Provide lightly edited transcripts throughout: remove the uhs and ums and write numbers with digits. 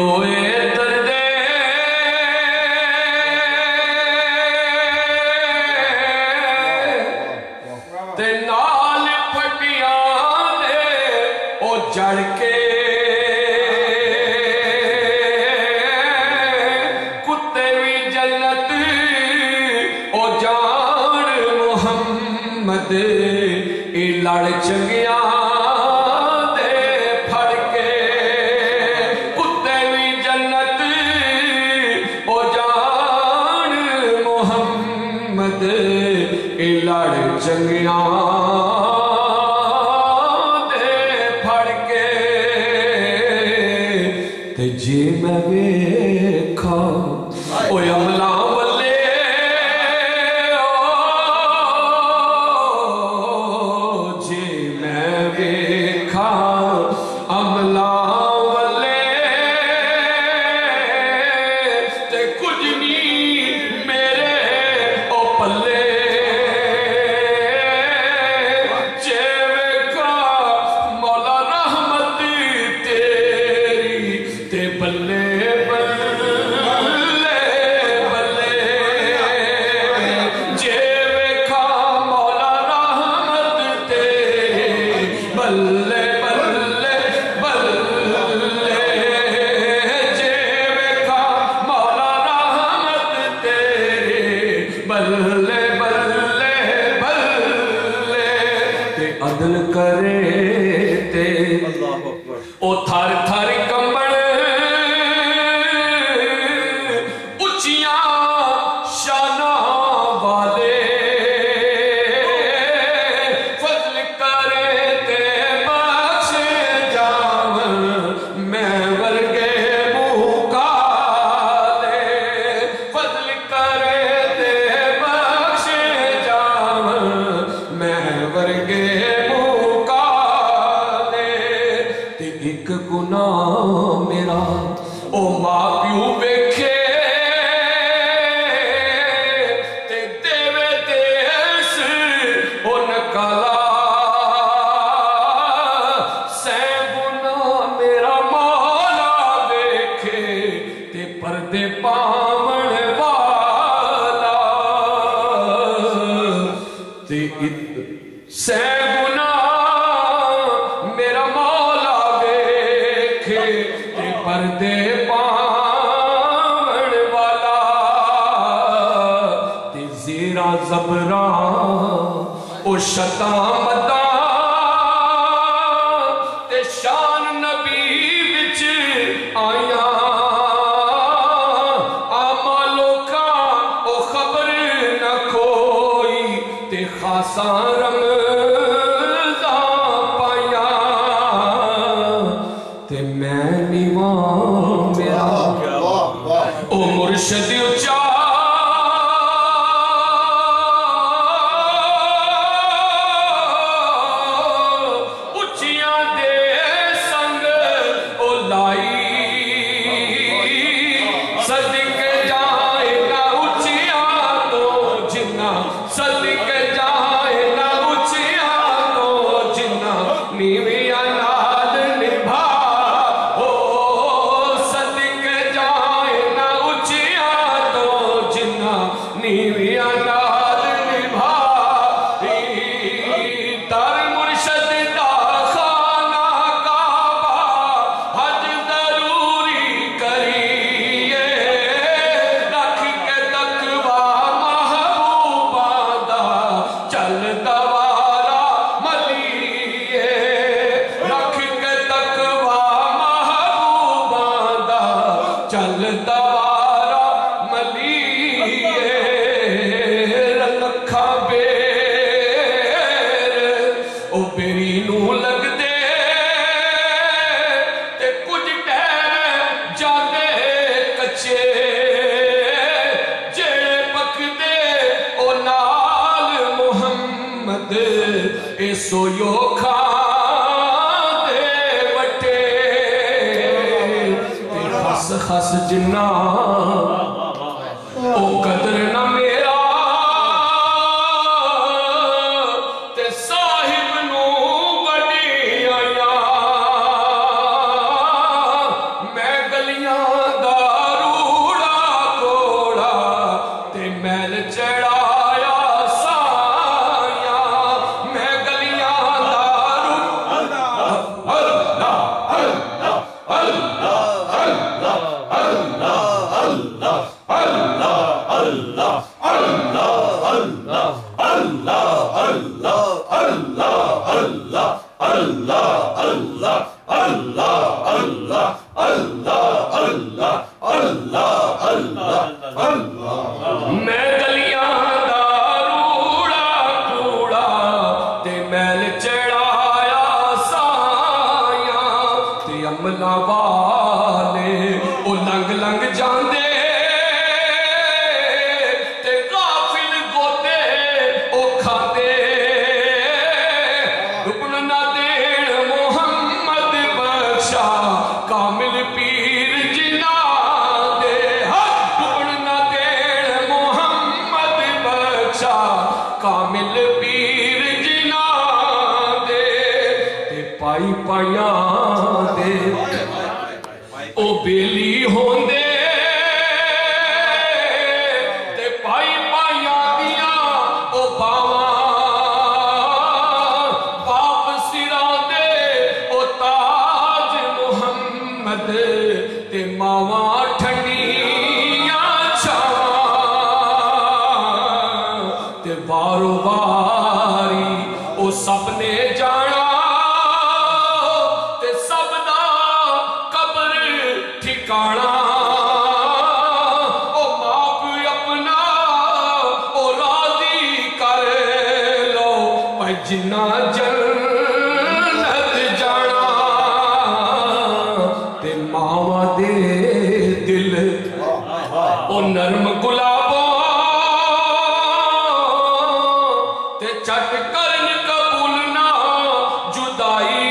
रोए दर्दे ते नाल फटियां दे ओ जड़ के कुत्ते भी जन्नत ओ जान मुहम्मद ए लड़ चंगिया चंगिया दे फड़ के ते जी मैं वेखा ओ अमला वल्ले जी मैं वेखा अमला वल्ले ते कुछ नहीं मेरे ओ पल्ले अदल करे ते ओ थर थर कंबल उचियां शाना वाले फजल करे ते बख्श जावन मैं वर्गे मुकाले फजल करे ते बख्श जावन मैं वर्गे गुनाह मेरा ओ मां प्यू वेखे ते देवे देस ओ नकाला सै गुनाह मेरा मौला वेखे ते पर्दे पावण वाला ते सै पर्दे पावण वाला ते ज़ेरा ज़बरा ओ शता मदा ते शान नबी विच आया आमा लोका ओ खबर न कोई ते खासा रमज़ा पाया ते मैं नीवा मेरा ओ मुर्शद उचा उचियां दे संग ओ लाई सदके जाए ना उचिया तो जिन्ना सदके जाए ना उचिया तो जिन्ना नीविया नाद निभा सोयो खा दे वटे खस खस जिन्ना ओ कदर ना मेरा ते साहिब नू बड़ी आया मैं गलियां پائیاں دے او بیلی ہوندے تے پائی پائیاں دیاں او باواں باپ سراں دے او تاج محمد تے ماواں ٹھنڈیاں چھاواں تے بارو باری او سب نے جانا تے سب دا قبر ٹھکانا او باپ اپنا او راضی کر لو اے جنہ جنت جانا تے ماواں دے دل او نرم گلابوں تے چٹ کرن قبول نہ جدائی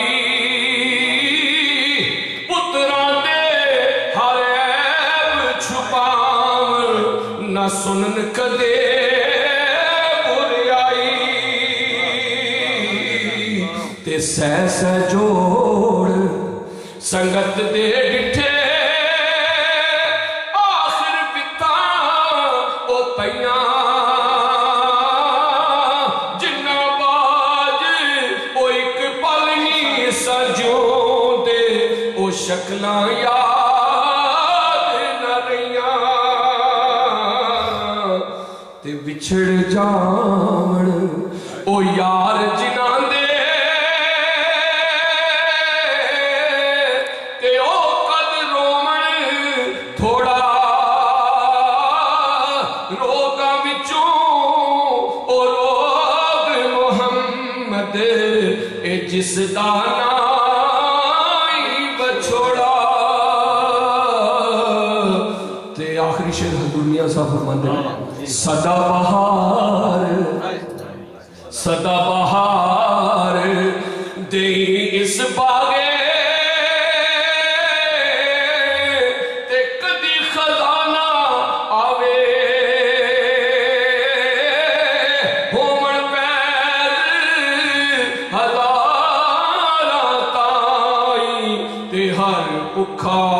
پتراں دے ہر عیب چھپاون نہ سنن کدے بریائی تے سہ سہ جوڑ سنگت دے ڈٹھے آخر بتاں او پیاں جنہ باج او ایک پل نہیں سجوں دے او شکلاں یاد نہ رہیاں تے بچھڑ جاون او یار جنہاں دے تے او قد رومن تھوڑا روگاں وچوں او روگ محمد اے جس دا نائی بچھوڑا تے آخری شعر حضور میاں صاحب فرماندے ہیں صدا بہار دے اس باغے تے کدی خزانہ آوے ہومن پید ہزاراں تائی تے ہر بکھا